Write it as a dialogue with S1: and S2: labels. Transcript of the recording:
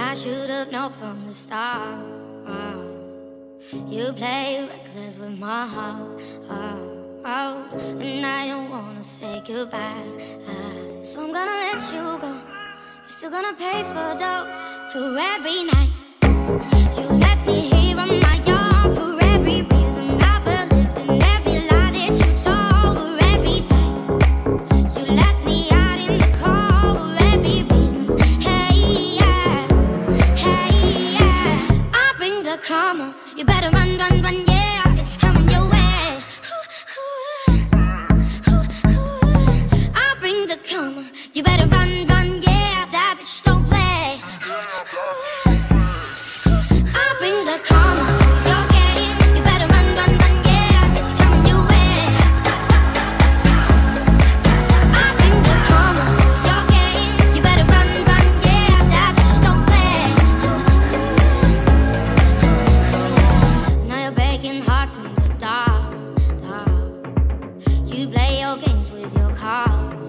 S1: I should have known from the start. You play reckless with my heart, and I don't wanna say goodbye. So I'm gonna let you go. You're still gonna pay for those, for every night you let me hear on my arm, for every reason I believed in every lie that you told, for every fight you let me out in the cold, for every reason. Hey yeah, hey yeah. I bring the karma. You better run, run, run, yeah, it's coming your way. I bring the karma. You better run, run, yeah, that bitch don't play. I bring the karma to your game. You better run, run, run, yeah, it's coming your way. I bring the karma to your game. You better run, run, yeah, that bitch don't play. Now you're breaking hearts in the dark, dark. You play your games with your cards.